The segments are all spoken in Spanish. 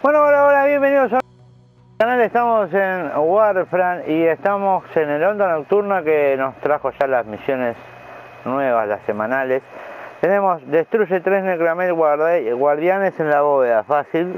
Bueno, hola, bienvenidos a mi canal. Estamos en Warframe y estamos en el Onda Nocturna que nos trajo ya las misiones nuevas, las semanales. Tenemos destruye 3 Necramel guardianes en la bóveda, fácil.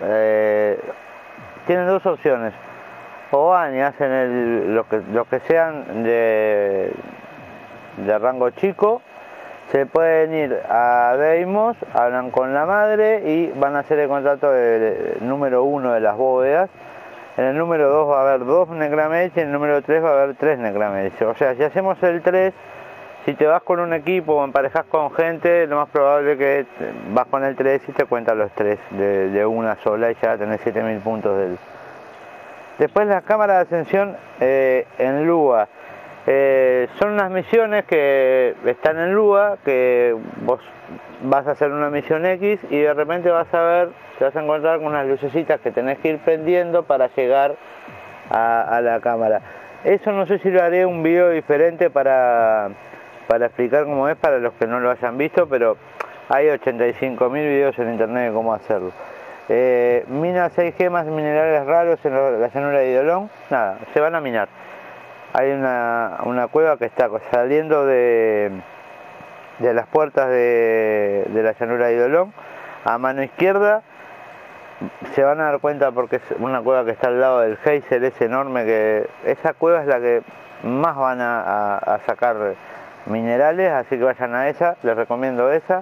Tienen dos opciones: o van y hacen lo que sean de rango chico. Se pueden ir a Deimos, hablan con la madre y van a hacer el contrato del número 1 de las bóvedas. En el número 2 va a haber 2 Necramage y en el número 3 va a haber 3 Necramage. O sea, si hacemos el 3, si te vas con un equipo o emparejas con gente, lo más probable es que vas con el 3 y te cuentan los 3 de una sola y ya tenés 7000 puntos del. Después las cámaras de ascensión en Lua. Son unas misiones que están en Lua, que vos vas a hacer una misión X y de repente te vas a encontrar con unas lucecitas que tenés que ir prendiendo para llegar a la cámara. Eso no sé si lo haré un video diferente para explicar cómo es para los que no lo hayan visto, pero hay 85.000 videos en internet de cómo hacerlo. Mina 6 gemas minerales raros en la llanura de Eidolon. Nada, se van a minar. Hay una cueva que está saliendo de las puertas de la llanura de Eidolon. A mano izquierda se van a dar cuenta porque es una cueva que está al lado del geyser ese enorme, que esa cueva es la que más van a sacar minerales, así que vayan a esa, les recomiendo esa.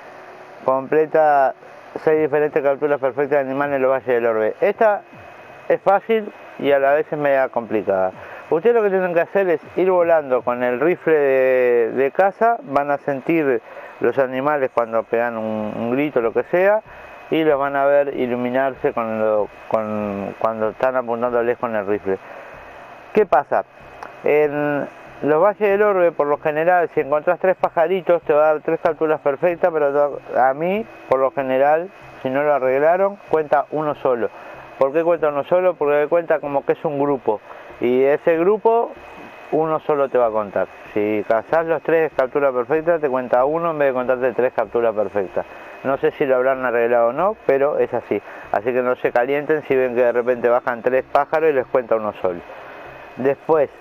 Completa 6 diferentes capturas perfectas de animales en los valles del orbe. Esta es fácil y a la vez es media complicada. Ustedes lo que tienen que hacer es ir volando con el rifle de caza, van a sentir los animales cuando pegan un grito, lo que sea, y los van a ver iluminarse cuando están apuntándoles con el rifle. ¿Qué pasa? En los valles del orbe, por lo general, si encontrás 3 pajaritos, te va a dar 3 capturas perfectas, pero a mí, por lo general, si no lo arreglaron, cuenta uno solo. ¿Por qué cuenta uno solo? Porque cuenta como que es un grupo. Y ese grupo, uno solo te va a contar. Si cazás los 3 capturas perfectas, te cuenta uno en vez de contarte 3 capturas perfectas. No sé si lo habrán arreglado o no, pero es así. Así que no se calienten si ven que de repente bajan 3 pájaros y les cuenta uno solo. Después,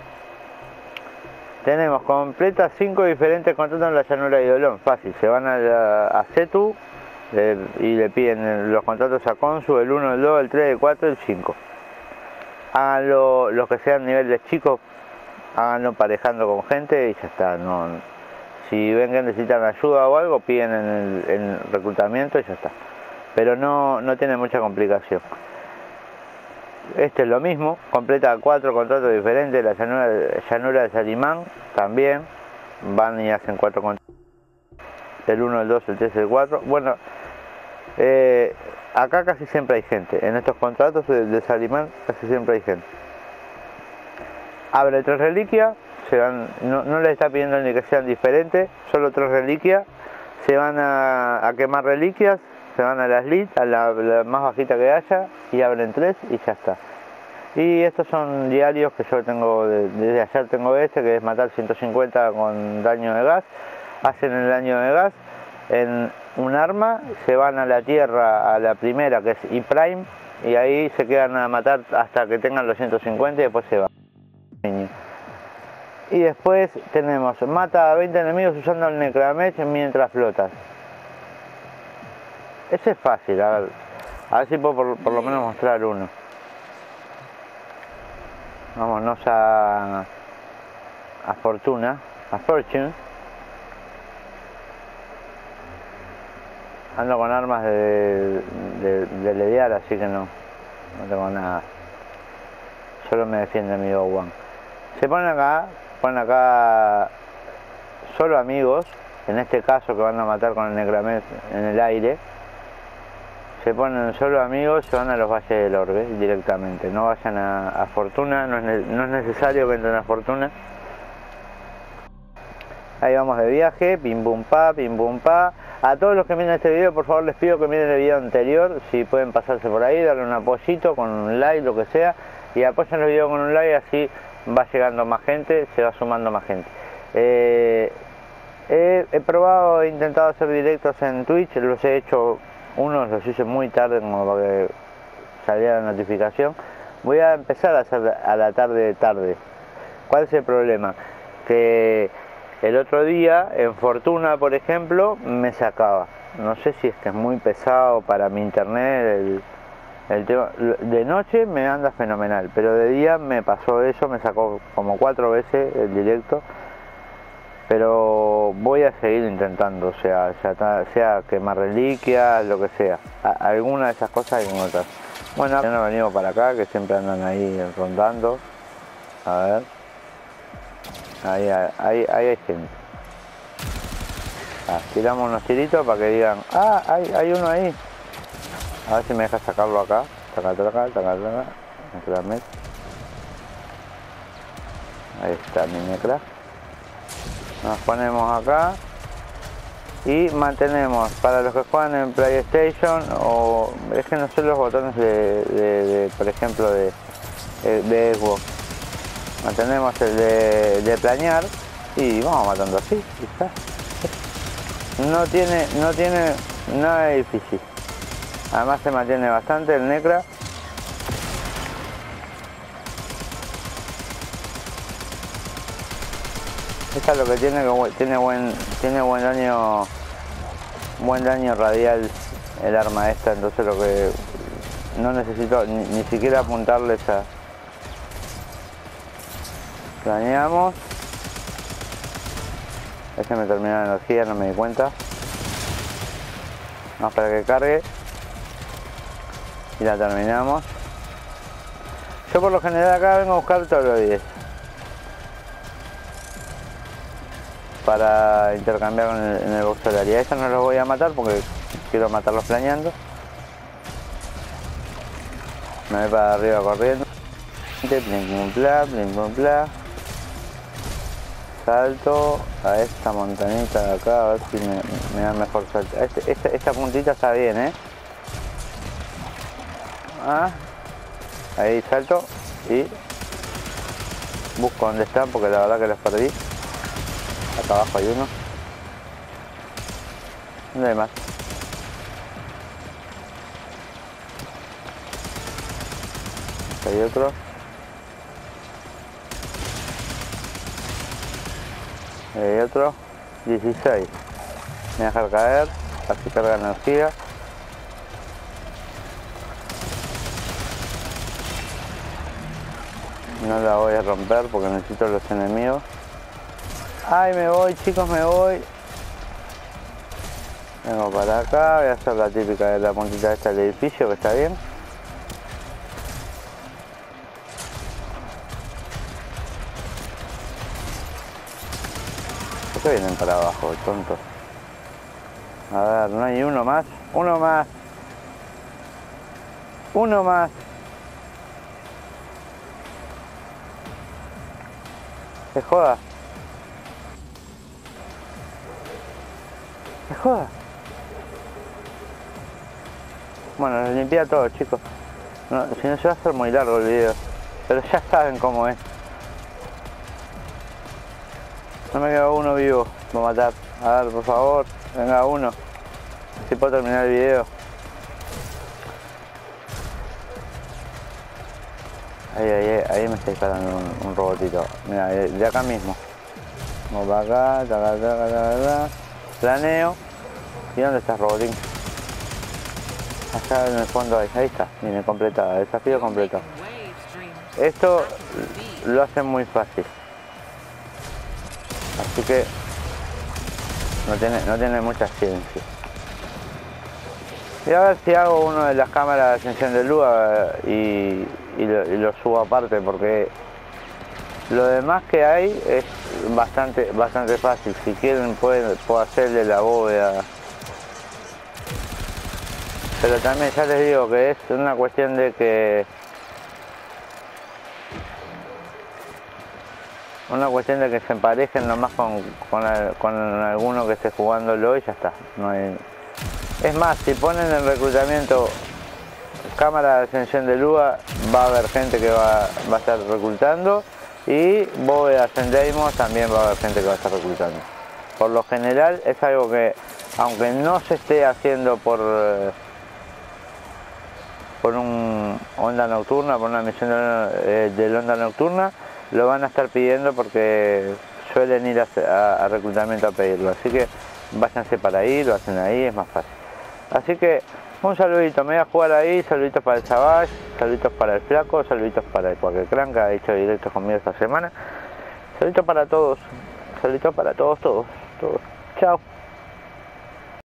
tenemos completa 5 diferentes contratos en la llanura de Eidolon. Fácil, se van a Setu y le piden los contratos a Konsu, el 1, el 2, el 3, el 4 y el 5. Háganlo, los que sean niveles chicos, háganlo parejando con gente y ya está. Si ven que necesitan ayuda o algo, piden en el reclutamiento y ya está. Pero no tiene mucha complicación. Este es lo mismo, completa 4 contratos diferentes. La llanura de Salimán también, van y hacen 4 contratos. El 1, el 2, el 3, el 4. Bueno, acá casi siempre hay gente. En estos contratos de Salimán casi siempre hay gente. Abre 3 reliquias, no les está pidiendo ni que sean diferentes, solo 3 reliquias. Se van a quemar reliquias, se van a las lead, a la más bajita que haya, y abren 3 y ya está. Y estos son diarios que yo tengo, desde ayer tengo que es matar 150 con daño de gas. Hacen el daño de gas en un arma, se van a la tierra, a la primera que es E-Prime, y ahí se quedan a matar hasta que tengan los 150 y después se van. Y después tenemos, mata a 20 enemigos usando el Necramage mientras flotas. Ese es fácil, a ver si puedo por lo menos mostrar uno. Vámonos a Fortune. Ando con armas de leviar, así que no tengo nada. Solo me defiende mi Owan. Se ponen acá solo amigos, en este caso que van a matar con el Necramage en el aire. Se ponen solo amigos, se van a los valles del orbe directamente. No vayan a Fortuna, no es necesario que entren a Fortuna. Ahí vamos de viaje, pim pum pa, pim pum pa. A todos los que miren este video, por favor les pido que miren el video anterior. Si pueden pasarse por ahí, darle un apoyito con un like, lo que sea. Y apoyen el video con un like, así va llegando más gente, se va sumando más gente. He intentado hacer directos en Twitch, los he hecho Unos los hice muy tarde como para que saliera la notificación. Voy a empezar a hacer a la tarde. ¿Cuál es el problema? Que el otro día en Fortuna, por ejemplo, me sacaba. No sé si es que es muy pesado para mi internet el tema. De noche me anda fenomenal, pero de día me pasó eso, me sacó como 4 veces el directo. Pero voy a seguir intentando, sea quemar reliquias, lo que sea. Alguna de esas cosas hay que encontrar. Bueno, ya nos venimos para acá, que siempre andan ahí rondando. A ver. Ahí hay gente. Tiramos unos tiritos para que digan, hay uno ahí. A ver si me deja sacarlo acá. Taca. Ahí está mi necra. Nos ponemos acá y mantenemos. Para los que juegan en PlayStation, o es que no sé los botones de por ejemplo de Xbox, mantenemos el de planear y vamos matando así y está. No tiene nada difícil. Además se mantiene bastante el necra. Esta es lo que tiene, que tiene buen daño radial el arma esta, entonces lo que no necesito ni siquiera apuntarles a. Planeamos. Este me terminó la energía, no me di cuenta. Vamos para que cargue y la terminamos. Yo por lo general acá vengo a buscar todos los 10 para intercambiar en el box solar. Y a estos no los voy a matar porque quiero matarlos planeando. Me voy para arriba corriendo. Blim, bla. Salto a esta montañita de acá, a ver si me da mejor salto. Esta puntita está bien, ahí salto y busco dónde están porque la verdad que los perdí. Acá abajo hay uno. ¿Dónde hay más? Acá hay otro. Hay otro. 16. Me voy a dejar caer. Así carga energía. No la voy a romper porque necesito los enemigos. Ay, me voy, chicos, me voy. Vengo para acá, voy a hacer la típica de la puntita esta del edificio, que está bien. ¿Por qué vienen para abajo, tonto? A ver, no hay uno más. Uno más. Uno más. Se joda. Se joda. Bueno, los limpié a todos, chicos. No, si no se va a hacer muy largo el video. Pero ya saben cómo es. No me queda uno vivo. Voy a matar. A ver, por favor. Venga uno. Si puedo terminar el video. Ahí me está disparando un robotito. Mira, de acá mismo. Vamos para acá, taca. Planeo. ¿Y dónde está el robotín? Acá en el fondo ahí está. Viene completada. Desafío completo. Esto lo hace muy fácil. Así que no tiene mucha ciencia. Voy a ver si hago uno de las cámaras de ascensión de luz y lo subo aparte, porque lo demás que hay es bastante fácil. Si quieren puedo hacerle la bóveda. Pero también ya les digo que es una cuestión de que se emparejen nomás con alguno que esté jugándolo y ya está. No hay. Es más, si ponen en reclutamiento cámara de ascensión de luz, va a haber gente que va a estar reclutando, y bóvedas en Deimos también va a haber gente que va a estar reclutando. Por lo general es algo que, aunque no se esté haciendo por por un onda nocturna, por una misión de onda nocturna, lo van a estar pidiendo porque suelen ir a reclutamiento a pedirlo. Así que váyanse para ahí, lo hacen ahí, es más fácil. Así que un saludito, me voy a jugar ahí, saluditos para el Savage, saluditos para el Flaco, saluditos para el Cuaquecrán que ha hecho directos conmigo esta semana. Saluditos para todos, saluditos para todos. Chao.